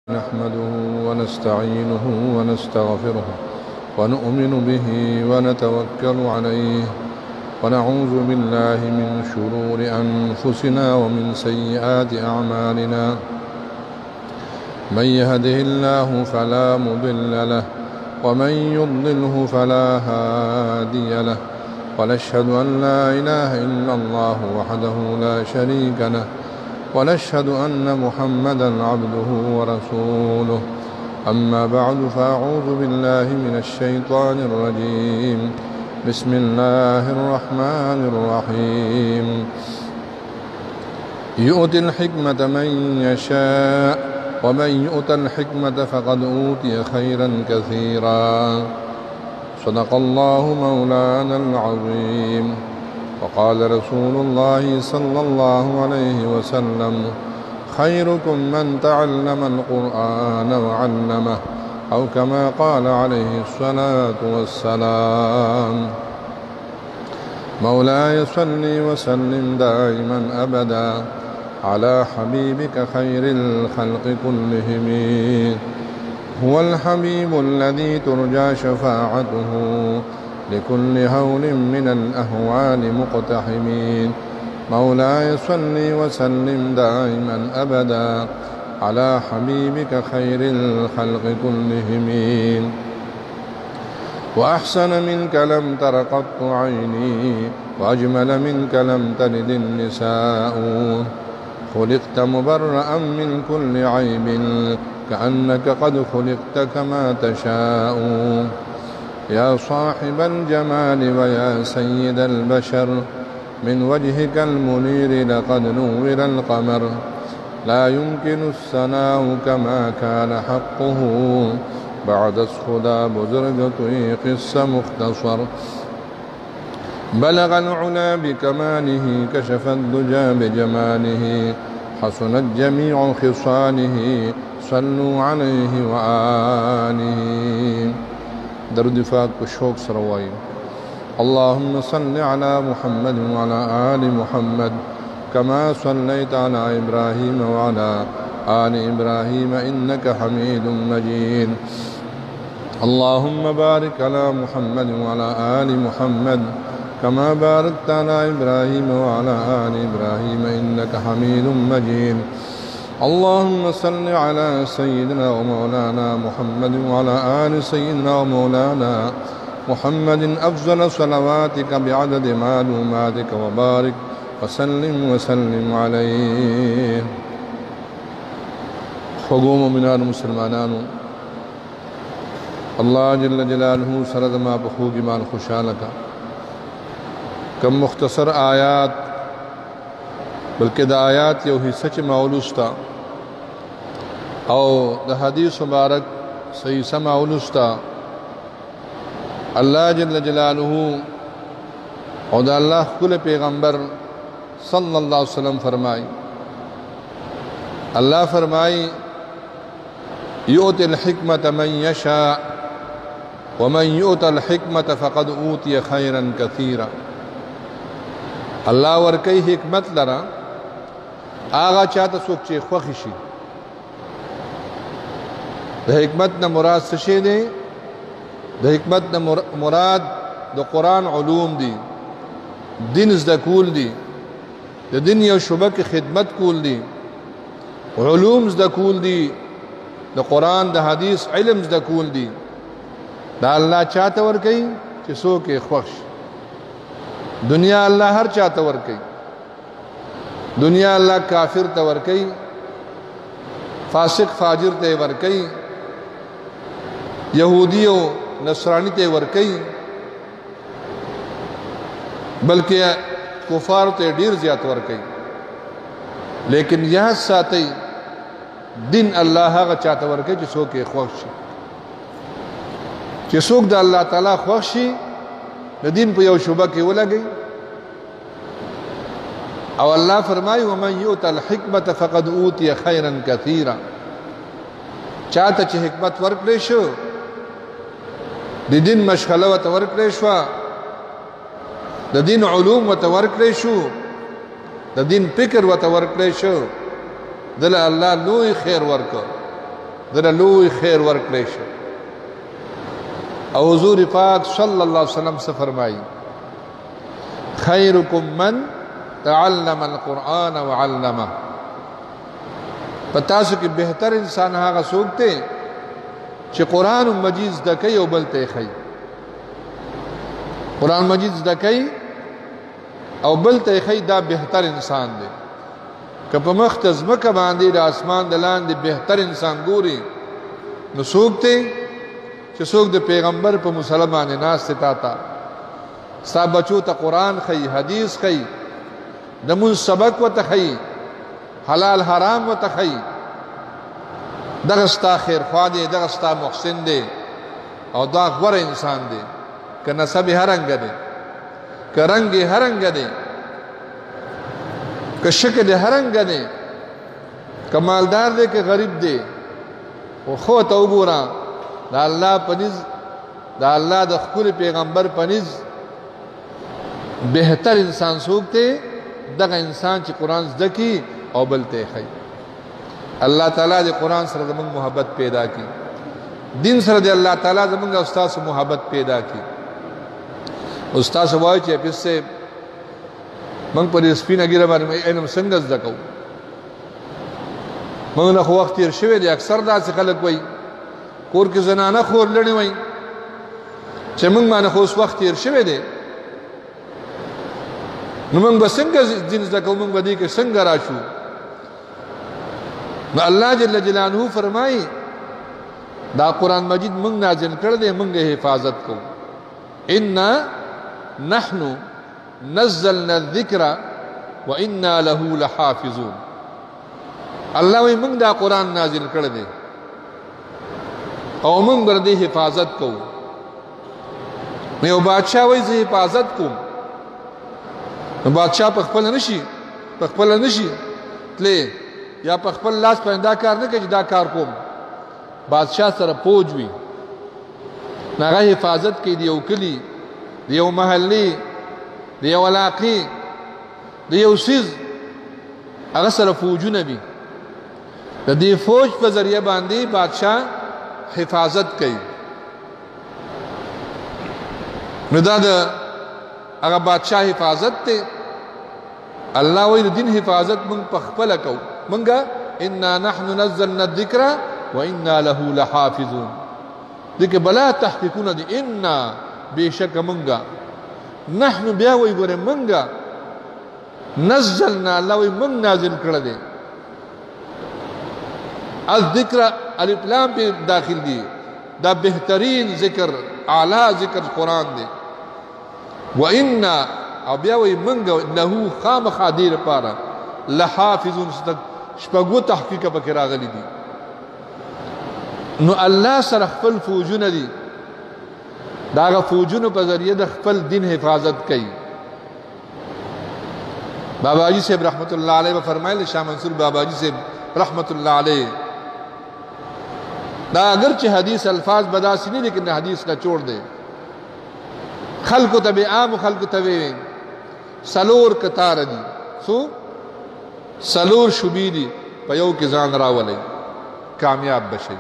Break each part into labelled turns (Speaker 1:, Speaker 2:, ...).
Speaker 1: نحمده ونستعينه ونستغفره ونؤمن به ونتوكل عليه ونعوذ بالله من شرور أنفسنا ومن سيئات أعمالنا. من يهده الله فلا مضل له ومن يضلله فلا هادي له، ونشهد أن لا إله إلا الله وحده لا شريك له، ونشهد أن محمدا عبده ورسوله. أما بعد، فأعوذ بالله من الشيطان الرجيم. بسم الله الرحمن الرحيم. يؤتي الحكمة من يشاء ومن يؤت الحكمة فقد أوتي خيرا كثيرا. صدق الله مولانا العظيم. وقال رسول الله صلى الله عليه وسلم: خيركم من تعلم القرآن وعلمه، أو كما قال عليه الصلاة والسلام. مولاي صل وسلم دائما أبدا على حبيبك خير الخلق كلهم. هو الحبيب الذي ترجى شفاعته لكل هول من الأهوال مقتحمين. مولاي صل وسلم دائما أبدا على حبيبك خير الخلق كلهم. وأحسن منك لم تر قط عيني، وأجمل منك لم تلد النساء. خلقت مبرأ من كل عيب، كأنك قد خلقت كما تشاء. يا صاحب الجمال ويا سيد البشر، من وجهك المنير لقد نور القمر. لا يمكن الثناء كما كان حقه، بعد الصدى بزرق قص مختصر. بلغ العلا بكماله، كشف الدجى بجماله. حسنت جميع خصاله، صلوا عليه وآله. درود فاق کو شوق سروائی. اللهم صل على محمد وعلى آل محمد كما صليت على إبراهيم وعلى آل إبراهيم إنك حميد مجيد. اللهم بارك على محمد وعلى آل محمد كما باركت على إبراهيم وعلى آل إبراهيم إنك حميد مجيد. اللهم صل على سيدنا ومولانا محمد وعلى آل سيدنا ومولانا محمد أفضل صلواتك بعدد معلوماتك، وبارك وسلم وسلم عليه. خوږو مومنانو مسلمانانو، الله جل جلاله سره زما په خوږ ایمان خوشاله کا. کم مختصر آیات، بلکې د آیات یو حصہ چې معلوستا او د حدیث مبارک صحیح سم معلوستا. الله جل جلاله او د الله کل پیغمبر صلی الله علیه وسلم فرمائی، اللہ فرمائی: یؤتی الحکمت من یشاء ومن یؤت الحکمت فقد اوتی خیرا کثیرا. اللہ ورکی حکمت لرا آغا چاہتا سوک چی خوخی شی. دا حکمت نا مراد سشی دے؟ دا حکمت نا مراد دا قرآن علوم دی، دین ازدہ کول دی، دا دین یو شبہ کی خدمت کول دی، علوم ازدہ کول دی، دا قرآن دا حدیث علم ازدہ کول دی. دا اللہ چاہتا ورکی چی سوک خوخش. دنیا اللہ ہر چاہتا ورکی. دنیا اللہ کافر تا ورکی، فاسق فاجر تے ورکی، یہودی و نصرانی تے ورکی، بلکہ کفار تے ډیر زیات ورکی. لیکن یہاں ساتھی دین اللہ غا چاہتا ورکی چی سوک خوخ شی. چی سوک دا اللہ تعالی خوخ شی، دا دین پہ یو شبہ کی ولا گئی. او اللہ فرمائی: ومن یؤت الحکمت فقد اوتی خیرا کثیرا. چاہتا چی حکمت ورکلی شو، دی دین مشغله و تورکلی شو، دا دین علوم و تورکلی شو، دا دین فکر و تورکلی شو، دل اللہ لوی خیر ورکو. دله لوی خیر ورکړی شي. او حضور پاک صلی الله علیه وسلم سے فرمائی خیرکم من تعلم القرآن وعلمه، پتاسو کې بهتر انسان هغه څوک دی چې قرآن مجید زده کوي او بل ته ښیي. قرآن مجید زده کوي او بل ته ښیي، دا بهتر انسان دی. که په مخ ته ځمکه باندې د اسمان د لاندې بهتر انسان ګوري نو څوک دی چې څوک د پیغمبر په مسلمان ناس تا تا ستا بچو ته قرآن ښیي، حدیث ښیي، د مونځ سبق ورته ښیي، حلال حرام ورته ښیي، دغه ستا خیرخوا دی، دغه ستا محسن دی او دا غوره انسان دی. که نسب یې هر رنګه دی، که رنګ یې هر رنګه دی، که شکل یې هر رنګه دی، که مالدار دی که غریب دی، خو خو ته وګوره د الله پنیز د الله د ښکلي پیغمبر پنیز بهتر انسان څوک دی؟ دغه انسان چې قرآن زده کي او بل ته ښیي. الله تعالی د قرآن سره زموږ محبت پیدا کی، دین سره د الله تعالی زموږ او ستاسو محبت پیدا کی. استاد وایي چې حافظ صاحب موږ په دې سپینه ږیره باندې علم څنګه زده کوو؟ موږ نه خو وخت تېر شوی دی. اکثر داسې خلک وایي کور کې زنانه خور لړې وایي چې موږ باندې خو اوس وخت تېر شوی دی، نو موږ به څنګه دین زده کوو؟ موږ به دې کې څنګه راشو؟ نو الله جل جلاله فرمایي دا قرآن مجید موږ نازل کړی دی، موږ حفاظت کوو. انا نحن نزلنا الذکر وانا له لحافظون. الله وی موږ دا قرآن نازل کړی دی او موږ بر دې حفاظت کوو. نو یو بادشاہ وایي زه حفاظت کوم، نو بادشاہ په خپل نشي تللی یا په خپل لاس باندې دا کار نه کوي چې دا کار کوم. بادشاہ سره پوج وي، هغه حفاظت کوي د یو کلي، د یو محلي، د یو علاقې، د یو سیز، هغه سره فوجونه وي. د دې فوج په ذریعه باندې بادشاہ حفاظت کوي. نو دا د هغه بادشاہ حفاظت ته الله وایي د دین حفاظت موږ په خپله کوو. موږ انا نحن نزلنا الذکر وانا له لحافظون. دغه بلا تحقیقونه دي. انا بشک موږ، نحن بیا وایي ګوره موږ نزلنا، الله وایي موږ نازل کړی دی. الذکر الف لام په داخل دي، دا بهترین ذکر، اعلی ذکر قرآن دی. وانا او بیا وایي موږ له خامخا دې لپاره لحافظون، شپږو تحقیقه پکې راغلي دي. نو الله سره خپل فوجونه دي، دا هغه فوجونو په ذریعه د خپل دین حفاظت کوي. باباجی صاحب رحمت الله علیه به فرمایل، شاه منصور باباجی صاحب رحمت الله علیه، دا اگرچه حدیث الفاظ بداسي نه، لیکن حدیث کا چوڑ دے. خلق ته به عام خلق ته وي سلور کتار دي، سو سلور شوبې دي، په یو کې ځان راولي کامیاب بشي.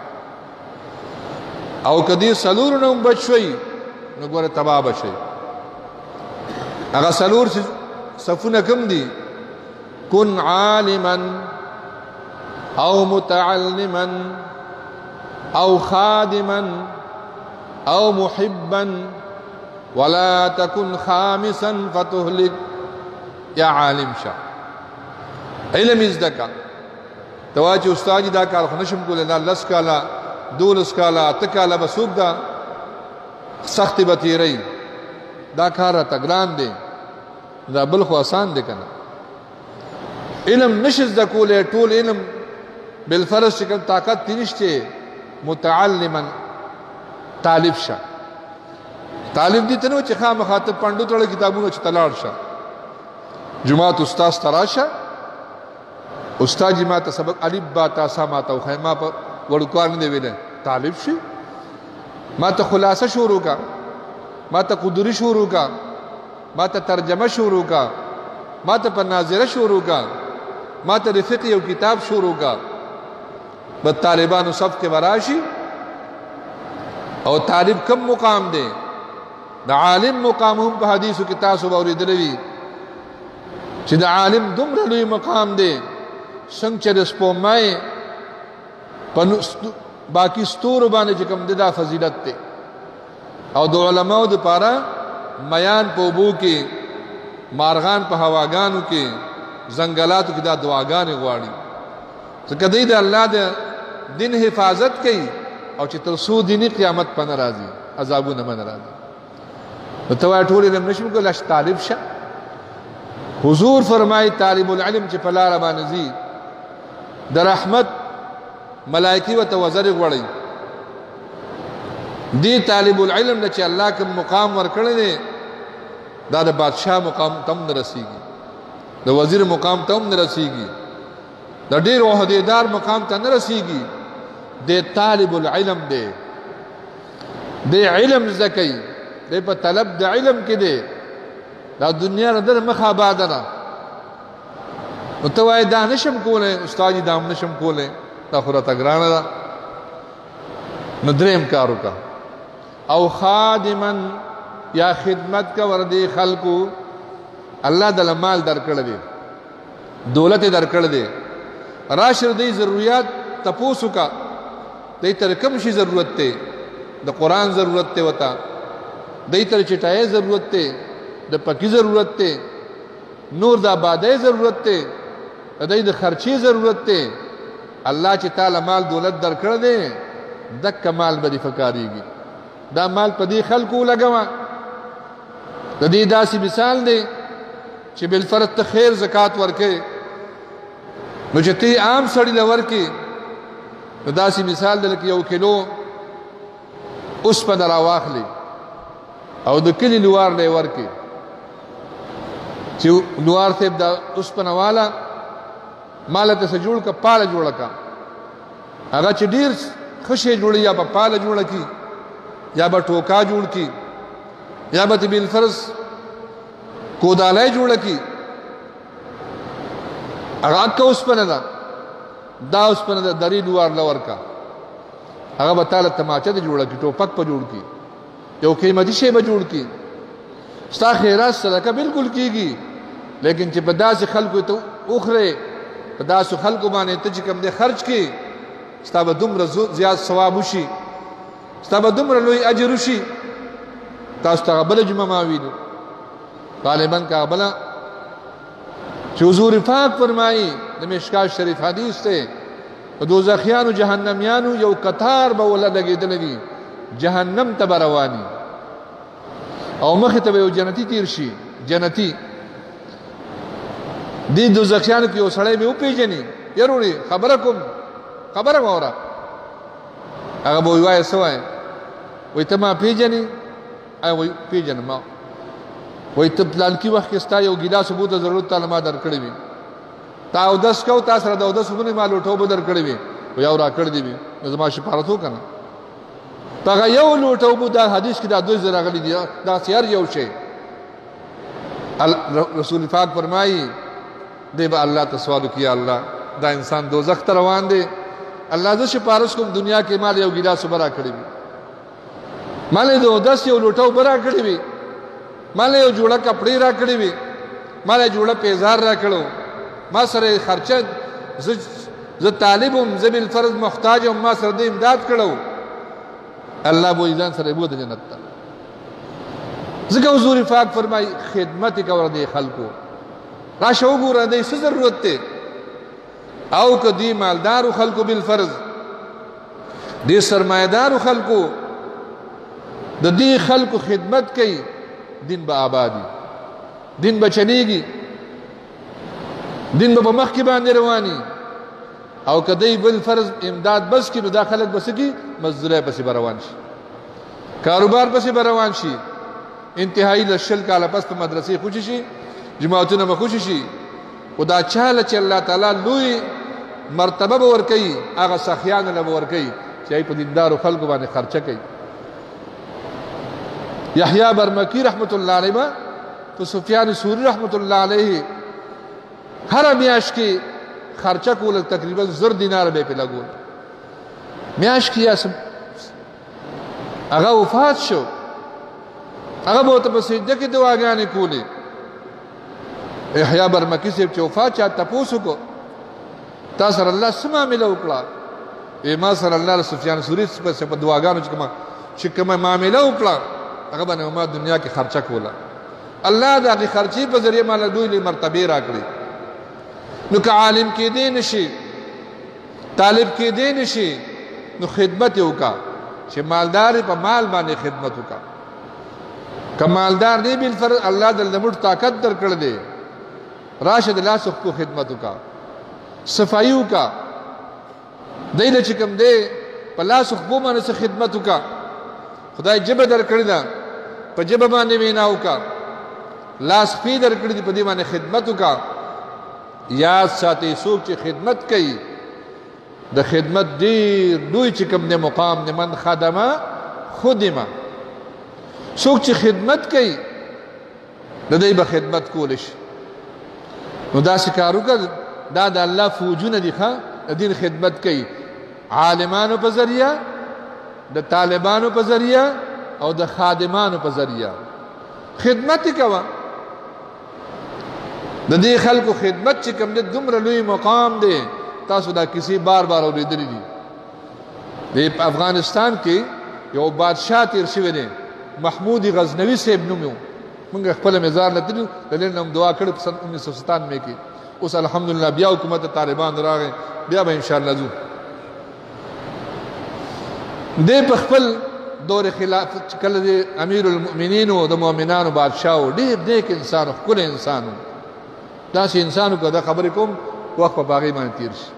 Speaker 1: او کدی سلور نو بچوي نو ګوره تباہ بشي. هغه سلور صفونه کم دي؟ کن عالما او متعلما او خادما او محبا ولا تكن خامسا فتهلك. یا عالم شاه علم ازدکا تواجه استاد دا کار خو نشم کولای، دا لس کالا، دولس کالا، اته کالا به څوک دا سختي به تېروي، دا کار راته ګران دی، دا بل خو آسان دی که نه. علم نشي زده کولی، ټول علم بالفرض چې کوم طاقت دې نشته. متعلما طالب شه. طالب دې ته نه چې خامخا ته پنډو تړه کتابونه چې ته لاړ شه. جماعت استاد ته راشه، استاد جی ما ته سبق الف با تا سا ما ته وښایه، ما په وړوکوار نه دی ویلی. طالب شي، ما ته خلاصه شروع کا، ما ته قدري شروع کا، ما ته ترجمه شروع کا، ما ته په ناظره شروع کا، ما ته د فقه یو کتاب شروع کا. بد طالبانو صف کې براشي او طالب کم مقام دی د عالم مقام هم په حدیثو کې تاسو به اورېدلی وي چې د عالم دومره لوی مقام دی څنګه چې د سپوږمۍ په باقي ستورو باندې چې کوم دی دا فضیلت دی او د علماو دپاره میان په اوبو کې مارغان په هواګانو کې ځنګلاتو کې دا دعاګانې غواړي ځکه دوی د الله د دین حفاظت کوي او چې تر څو دیني قیامت په نه راځي عذابونه به نه راځي نو ته وایې ټول علم نشم کولی طالب شه حضور فرمایي طالب العلم چې په لاره باندې ځي د رحمت ملائکې ورته وزرې غواړي دی طالب العلم نه چې الله کوم مقام ورکړی دی دا د بادشاه مقام ته هم نه رسېږي د وزیر مقام ته هم نه رسېږي د ډېر عهدیدار مقام ته نه رسېږي دی طالب العلم دی دی علم زده کوي دی په طلب د علم کې دی دا دنیا نه در مخ آباده ده نو ته وایې دا نشم کولی استاد جي دا هم نشم کولی دا خو راته ګرانه ده نو درېیم کار وکړه او خادما یا خدمت کور دی خلکو الله دله مال درکړی دی دولت یې درکړی دی راشه دی ضروریات تپوس وکړه دی ته کوم شي ضرورت دی د قرآن ضرورت دی ورته دی ته چټایۍ ضرورت دی د پکې ضرورت دی نور د آبادۍ ضرورت دی د دی د خرچې ضرورت دی الله چې تعالی مال دولت درکړی دی دک مال به دې فکارېږي دا مال په دې خلکو ولګوه د دې داسې مثال دی چې بالفرض ته خیر زکات ورکې نو چې ته عام سړي له ورکې نو داسې مثال دی لکه 1 کیلو اوسپنه راواخلې او د کلي لوار له ورکې چې لوار صاحب دا اوسپنه والا ماله ته څه جوړ که پاله جوړه که هغه چې ډېر ښه شی جوړي یا به پاله جوړه کي یا به ټوکا جوړ کی یا به بالفرض کودالی جوړه کی هغه اکه اوسپنه ده دا اوسپنه ده درې لوار له ورکه هغه به تاله تماچه دې جوړه کي ټوپک په جوړ کی یو قیمتي شی به جوړ کی ستا خیرات صدقه بالکل کیږي لیکن چې په داسې خلکو ته وخورې په داسې خلکو باندې ته چې کوم دی خرج کړي ستا به دومره زیات ثواب وشي ستا به دومره لوی اجر وشي تاسو ته بله جمعه ما ویلو غالبا که بله چې حضور پاک فرمایي د مشکات شریف حدیث دی د دوزخیانو جهنمیانو یو قطار به وله لګېدلی وي جهنم ته به رواني او مخې ته به یو جنتي تیر شي جنتي دې دوزخیانو کې یو سړی به وپېژني یروړي خبره کوم خبره واوره هغه به وایي څه وایي وایي ته ما پېژنې وایي پېژنم ما وایي ته پلانکي وخت کې ستا یو ګیلاس اوبو ته ضرورت تاله ما درکړی وي تا اودس کو تا سره د اودس اوبه نه ما لوټه اوبه درکړی وي وایي او راکړی دي وي نو زما شفارت وکړه په هغه یو لوټه اوبو دا حدیث کې دا 2 راغلي دي داسې هر یو شی رسول پاک فرمایي دی به الله ته سوال وکړي یا الله دا انسان دوزخ ته روان دی الله زه سپارښت کوم دنیا کې مال یو ګیلاس اوبه راکړی وي مال یې د اودس یو لوټه اوبه راکړی وي مال یې یو جوړه کپړې راکړی وي مال یې جوړه پیزار راکړو ما سره خرچه زه طالب یم زه بالفرض محتاج یم ما سره د امداد کړو الله به ځان سره بوته جنت ته ځکه حضور پاک فرمایي خدمت یې کوه دې خلکو راشه وګوره دې څه ضرورت دی او که دی مالدارو خلکو بالفرض دی سرمایدارو خلکو د دې خلکو خدمت کوي دین به آبادي دین به چلیږي دین به په مخکې باندې رواني او که دی بالفرض امداد بس کړي نو دا خلک به څه کړي مزدورۍ پسې به روان شي کاروبار پسې به روان شي انتهایی له 20 کاله پس په مدرسې خوشي شي جماعتونه به خوشي شي خو دا چاله چې الله تعالی لوی مرتبه به ورکوي هغه سخیانو له به ورکوي چې په دیندارو خلکو باندې خرچه کوي یحیی برمکی رحمت الله علیه په سفیان ثوری رحمت الله علیه هر میاشت کې خرچه کول تقریبا 1000 دینار به په لګول میاشت کې هغه وفات شو، هغه به ورته په سجده کې دعاګانې کولې. یحیی برمکی صاحب چې وفات چا تپوس وکړو تا سره الله څه معامله وکړه؟ ما سره الله له سفیان ثوري پسې په دعاګانو چې کومه معامله وکړه هغه باندې ما دنیا کې خرچه کوله. الله د هغې خرچې په ذریعه ماله لوی مرتبې راکړي. نو که عالم کېدی نشي، طالب کېدی نشي، نو خدمت یې وکړه چې مالدار په مال باندې خدمت وکړه. که مالدار نه بالفرض الله د لمړ طاقت درکړی دی، راشه د لاس خو خدمت وکړه، صفایي وکړه. دی له چې کوم دی په لاس خو باندې څه خدمت وکړه. خدای ژبه درکړې ده، په ژبه باندې وینا وکړه. لاس خپې درکړې دي، په دې باندې خدمت وکړه. یاد ساتئ څوک چې خدمت کوي د خدمت ډېر لوی چې کوم دی مقام دی. من خدمه خدمه، څوک چې خدمت کوي د دی به خدمت کولی شي. نو داسې کار وکړه. دا د الله فوجونه دي ښه د دین خدمت کوي، عالمانو په ذریعه، د طالبانو په ذریعه او د خادمانو په ذریعه خدمت یې کوه. د دې خلکو خدمت چې کوم دی دومره لوی مقام دی. تاسو دا کسی بار بار اورېدلی دي. د افغانستان کې یو بادشاه تیر شوی دی، محمود غزنوي صاحب نوم یې. موږ خپله مزار له تللو د دې نه دعا کړې په سن 1997 کې. اوس الحمدلله بیا حکومت طالبان راغی، بیا به انشاءالله ځو. دی په خپل دور خلافت کله د امیر المؤمنین او د مؤمنانو بادشاه و، ډېر نیک انسان و، ښکلی انسان و. داسې انسان و که دا خبرې کوم وخت په هغې باندې تېر شي.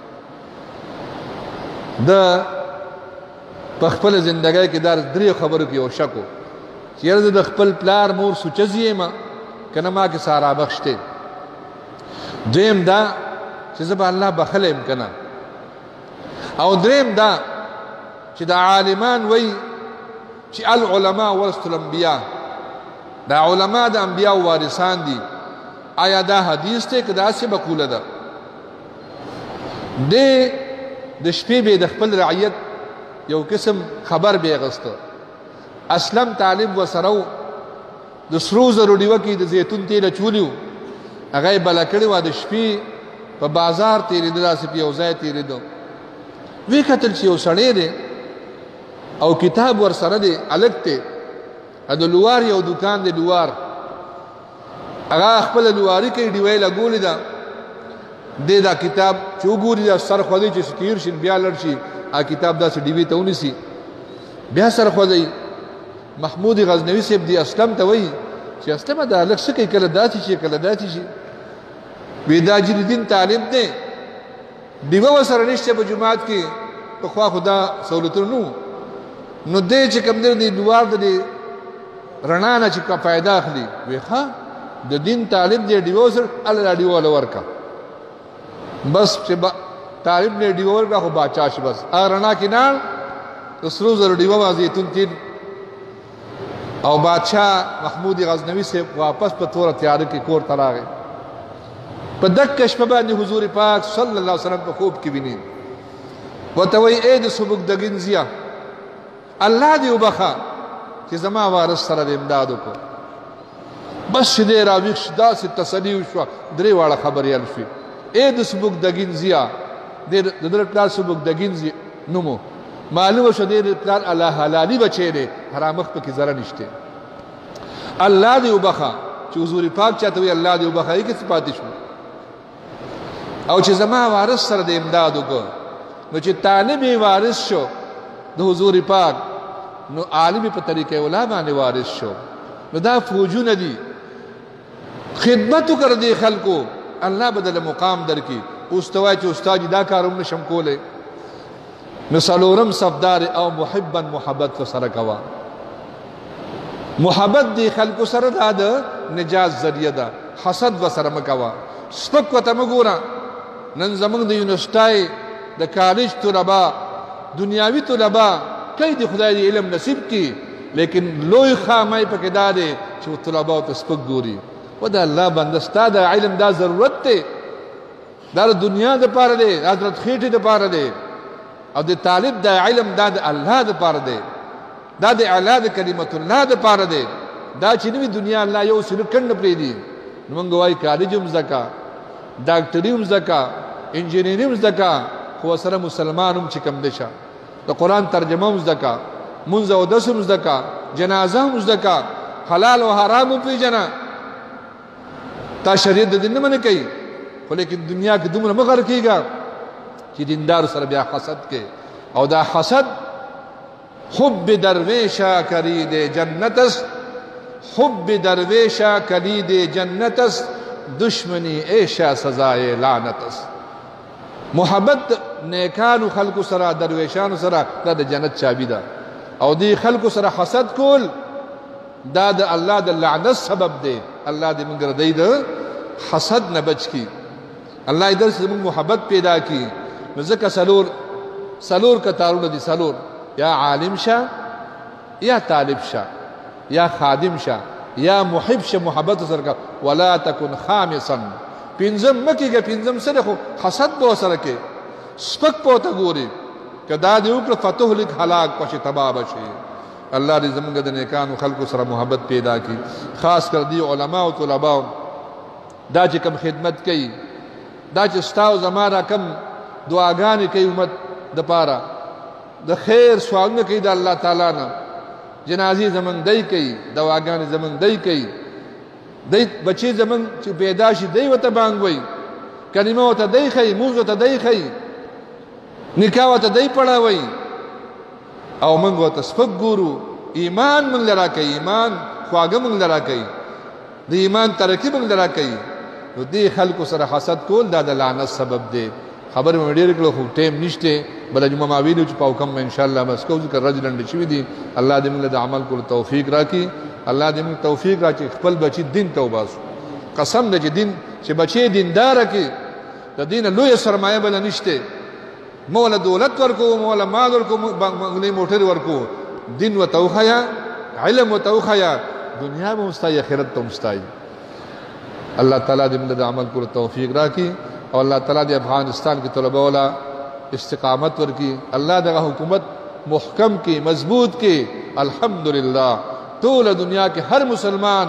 Speaker 1: د په خپله زندګۍ کې دا درې خبرو کې یو شک و چې یاره زه د خپل پلار مور سوچه یم که نه ما کې سارا بخش دی. دویم دا چې زه به الله بخلی یم که نه. او دریم دا چې دا عالمان وایي چې العلماء ورثة الانبیاء، دا علما د انبیاء وارثان دي. آیا دا حدیث دی که داسې مقوله ده؟ دی د شپې به د خپل رعیت یو قسم خبر به اغسته. اسلم طالب ورسره و، د سرو زرو ډیوه کې د زیتون تیل اچولي و، هغه یې بله کړې وه. د شپې په بازار تېرېده، داسې په یو ځای تېرېده. ویې کتل چې یو سړی دی او کتاب ورسره دی، هلک دی، د لوار یو دوکان دی، لوار. هغه خپله لواري کوي، ډیوه یې لګولې ده. دی دا کتاب چې وګوري دا سر خوځوي چې تېر شي بیا لړ شي، هغه کتاب داسې ډیوې ته ونیسي بیا سر خوځوي. محمود غزنوي صاحب دی اسلم ته وایي چې اسلمه دا هلک څه کوي، کله داسې شي کله داسې شي. وی دا جل دین طالب دی، ډیوه ورسره نشته په جومات کې، پخوا خو دا سهولتونه نه وو. نو دی چې کوم دی د لوار د دې رڼا نه چې فایده اخلي. وی ښه د دین طالب دی، ډیوه ورسره الله دا ډیوه له ورکړه. بس چې طالب نے ډیوه ورکړه خو باچا شي. بس هغه رڼا کې ناړ د سرو زرو ډیوه وه، زیتون تیل. او بادشاه محمود غزنوي صاحب واپس په توره تیاره کې کور ته راغی. په دکه شپه باندې حضور پاک صلی الله علیه وسلم په خوب کې ویني. ورته وایي ای د سبکتګین ضیا، الله دې وبخه چې زما وارث سره د امداد وکړو. بس چې دی راویښ شو، داسې تسلي وشوه، درې واړه خبرې حل شوې. ای د سبکتګین ضیا، د ده پلار سبکتګین نوم، معلومه شوه دی د پلار حلالي بچی دی، حرامخ پکې ذره نشته. الله دې وبخه چې حضور پاک چاته وایي الله دې وبخه، یې کې څه پاتې شو. او چې زما وارث سره د امداد وکړو، نو چې طالب یې وارث شو د حضور پاک، نو عالم په طریقې اولا باندې وارث شو. نو دا فوجونه دي. خدمت وکړه دې خلکو، الله بدله مقام درکړي. اوس ته وایي چې استاد دا کار هم نشم کولی. نو څلورم صفدار او محبا محبت ورسره کوه. محبت دې خلکو سره دا د نجات ذریعه ده. حسد ورسره مه کوه، سپک ورته مه ګوره. نن زمونږ د یونیورسټۍ د کالج طلبا، دنیاوي طلبا کوي د خدای د علم نصیب کی، لیکن لوی خامای پکې دا دی چې طلباو ته سپک ګوري. و د الله بنده ستا د علم دا ضرورت دی، دا د دنیا دپاره دی، حضرت خېټې دپاره دی. او د طالب د علم دا د الله دپاره دی دا د اعلی د کلمت الله دپاره دی دا چې نوي دنیا الله یو سلو کنډ پرېږدي نو موږ وایو کالج هم زده کا ډاکټري هم زده کا انجینري هم زده کا خو سره مسلمان هم چې کوم دی شه د قرآن ترجمه هم زده کا منځ اودس هم زده کا جنازه هم زده کا حلال او حرام هم پېژنه تا شریعت د دین نه منې کوي خو لیکن دنیا کې دومره مه غر کېږه چې دیندارو سره بیا حسد کې او دا حسد حب درویشا کرید جنتس حب درویشا کلید جنتس دشمنی ایشا سزائے لعنتس محبت نیکانو خلقو سره درویشانو سره دا د جنت چابی ده او دی خلقو سره حسد کول دا د الله د لعنت سبب دی الله دې موږ ردی د حسد نه بچ کی الله دې درس موږ محبت پیدا کی ځکه سلور کتارونه دي سلور یا عالم شه یا طالب شه یا خادم شه یا محب شه محبت سره ولا تکن خامسا پنځم مکیږي پنځم سره خو حسد به سره کې سپک پوته ګوري کدا دې وکړه فتح لک هلاک پښه تباہ بشي الله دې زمونږ د نیکانو خلقو سره محبت پیدا کی خاص کر دی علما او طلباء دا چې کم خدمت کوي دا چې ستاو زمانہ کم دعاګانې کوي امت د پاره د خیر سوالونه کوي د الله تعالی نه جنازي زمون دی کوي دواګانې زمون دی کوي دی بچي زمون چې پیدا شي دی وته بانګوي کلمه وته دی خي موږ وته دی خي نکاح وته دی پړاوي او موږ وته سپک ګورو ایمان موږ لرا کوي ایمان خواږه موږ لرا کوي د ایمان ترکیب موږ لرا کوي نو دې خلکو سره حسد کول دا د لعنت سبب دی خبر مې ډېر کړو خو ټیم نشته بل جمعه ما ویلو چې پاو کم ان شاء الله بس کو ذکر رجلند شوی دي الله دې موږ د عمل کولو توفیق راکړي الله دې موږ توفیق راکړي خپل بچی دین ته وباسو قسم دې دین چې بچی دیندار کې د دین لوی سرمایه بل نشته مولا دولت ورکو مولا مال ورکو بنگلې موټر ورکو دین و توخیا علم و توخیا دنیا میں مستای آخرت تو مستای اللہ تعالیٰ دې موږ د عمل کولو توفیق راکړي او الله تعالیٰ دې افغانستان کې طلبه والا استقامت ورکی اللہ دغه حکومت محکم کی مضبوط کی الحمدللہ ټول دنیا کې هر مسلمان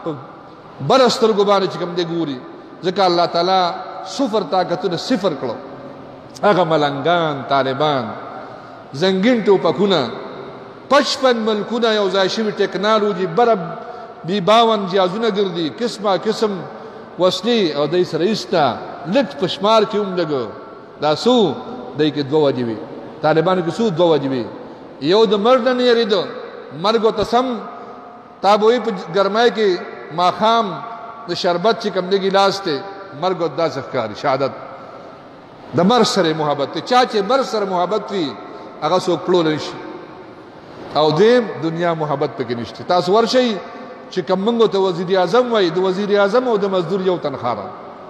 Speaker 1: برستر ګبانه چې کوم دی ګوري ځکه الله تعالی صفر طاقتونه صفر کړو هغه ملنګان طالبان زنګین ټوپکونه 55 ملکونه یو ځای شوي ټیکنالوژي برب بی 52 جهازونه ګرځي قسمه قسم وسلې او دای سره ایستا لټ پشمار کې هم لګو دا سو دای کې دوه واجبې طالبانو کې سو دوه واجبې یو د مرګ نه یریدو مرګ ته سم تابوي په ګرمای کې ماخام د شربت چې کوم دی ګلاس ته مرګ د ځخکاری شهادت د مرګ سره محبت ته چا چې مرګ سره محبت وي هغه سو کړول شي او دې دنیا محبت پکې نشته تاسو ورشي چې کومنګو ته وزیر اعظم وای د وزیر اعظم او د مزدور یو تنخواه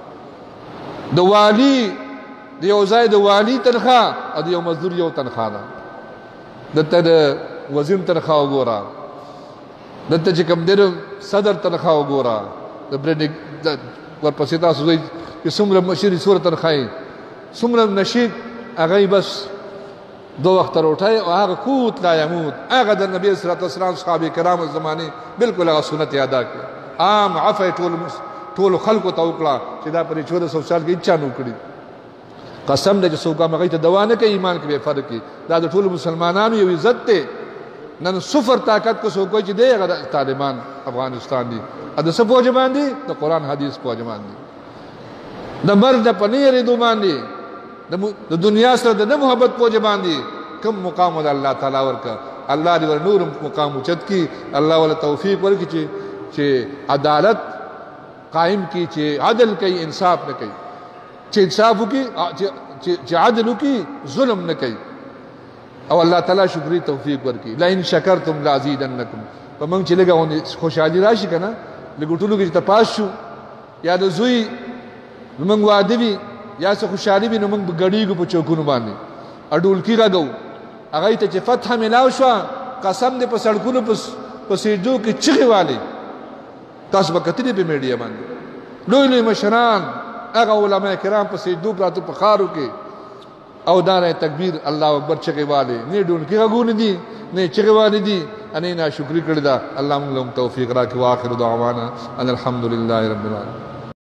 Speaker 1: د والی د یو ځای د والی تنخواه او د یو مزدور یو تنخواه ده دته د وزیر تنخواه وګوره دته چې کوم د صدر تنخواه وګوره د برډ ورپسې تاسو وایي چې څومره مشري صورت تنخواه څومره نشید هغه بس دو وخت روټای او هغه کوت لا يموت هغه د نبی صلی الله علیه وسلم صحابه کرام زمانه بالکل هغه سنت ادا کړ عام عفو ټول خلکو ته وکړه چې دا پر 1400 سال کې اچا نو کړی قسم دې چې څوک هغه ته دوا نه کوي ایمان کې به فرق کی دا د ټول مسلمانانو یو عزت ته نن صفر طاقت کو څوک چې دی هغه طالبان افغانستان دي د څه فوج باندې د قران حدیث فوج باندې د مرد پنیر دو باندې د دنیا سره د محبت فوج باندې کم مقام د الله تعالی ورکا الله دې ور نور مقام اوچت کی الله ول توفیق ورکړي چې عدالت قائم کی چې عدل کوي انصاف نه کوي چې انصاف وکي چې عدل وکي ظلم نه کوي او الله تعالی شکرې توفیق ورکړي لئن شکرتم لازیدنکم په موږ چې لګاونه خوشحالي راشي کنه لګټلو کې تپاس شو یا د زوی موږ واده وی یا څه خوشحالي وي نو موږ غړیږو په چوکونو باندې اډول کې راغو هغه ته چې فتح ملاو شو قسم دې په سړکونو په سیدو کې چغې والي تاسو به کتلې په میډیا باندې لوی لوی مشران هغه علما کرام په سیدو پراته په خارو کې او دار تکبیر الله اکبر چغه والے نه ډون کې غوونه دي نه چغه والے دي اني نا شکر کړی دا الله موږ توفیق راکړي واخر دعوانا ان الحمد لله رب العالمین.